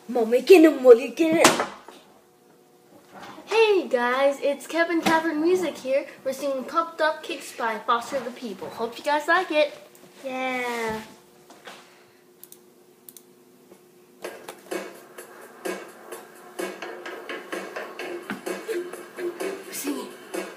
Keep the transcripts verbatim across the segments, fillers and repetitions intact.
Hey guys, it's Kevin Catherine Music here. We're singing Pumped Up Kicks by Foster the People. Hope you guys like it. Yeah. We're singing.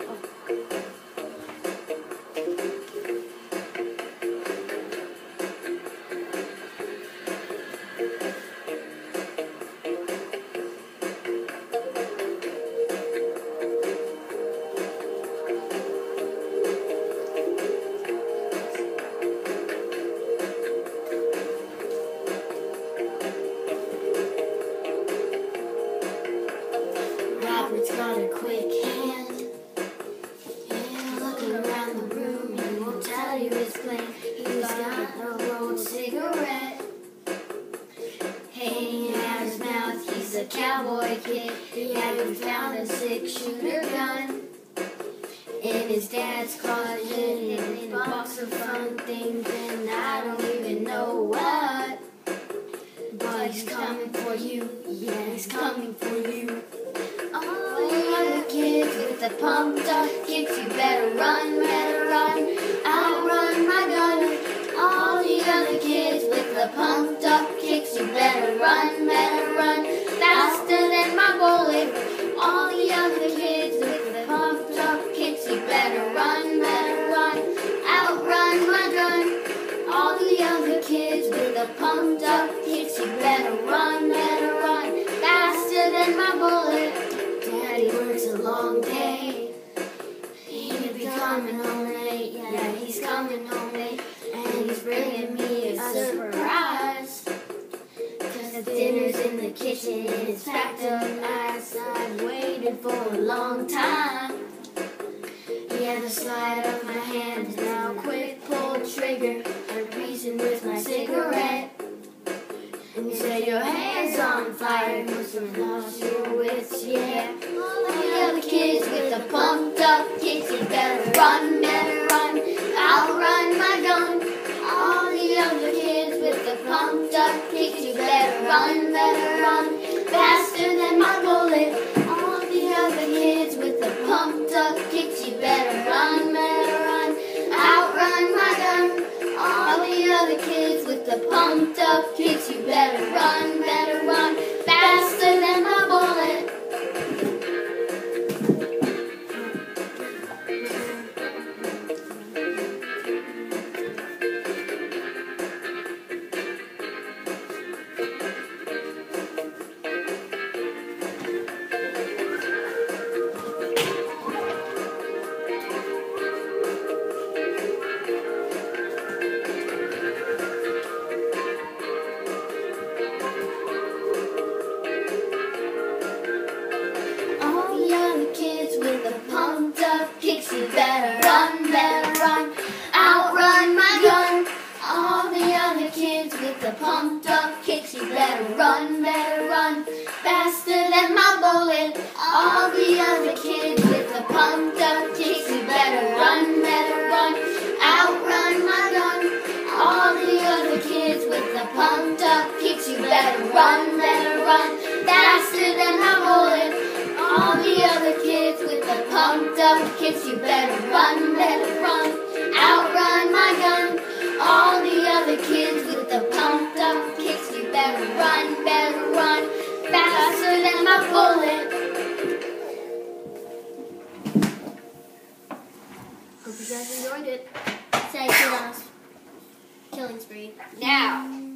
Robert's got a quick hand. Yeah, looking around the room, he won't tell you his plan. He's got a rolled cigarette hanging out his mouth. He's a cowboy kid. He hadn't found a six-shooter gun in his dad's closet, in a box of fun things, and I don't even know what. But he's coming for you. Yeah, he's coming for you. All the other kids with the pumped up kicks, you better run, better run, outrun my gun. All the other kids with the pumped up kicks, you better run, better run, faster than my bullet. All the other kids with the pumped up kicks, you better run, better run, outrun my gun. All the other kids with the pumped up kicks, you better run, better run, faster than my bullet. Daddy works a long day. He'll be coming home late. Yeah, he's coming home late. And he's bringing me a surprise. Cause the dinner's in the kitchen and it's packed up nice. I've waited for a long time. Yeah, the slide of my hand is now quick pull trigger. I reason with my cigarette. And you say your hand's on fire, must have lost your wits, yeah. All the other kids with the pumped up kicks, you better run, better run, I'll run my gun. All the other kids with the pumped up kicks, you better run, better run, faster than my bullet. All the other kids with the pumped up kicks, you better run, better run, outrun my gun. All the other kids with the pumped up kicks, you better run, better run, faster than my bullet. Pumped up kicks, you better run, better run, outrun my gun. All the other kids with the pumped up kicks, you better run, better run, faster than my bullet. All the other kids with the pumped up kicks, you better run, better run, outrun my gun. All the other kids with the pumped up kicks, you better run, better run, faster than my bullet. All the other kids with the pumped up kicks, you better run, better run, outrun my gun. All the other kids with the pumped up kicks, you better run, better run, faster than my bullet. Hope you guys enjoyed it. Say kill us. Killing spree. Now.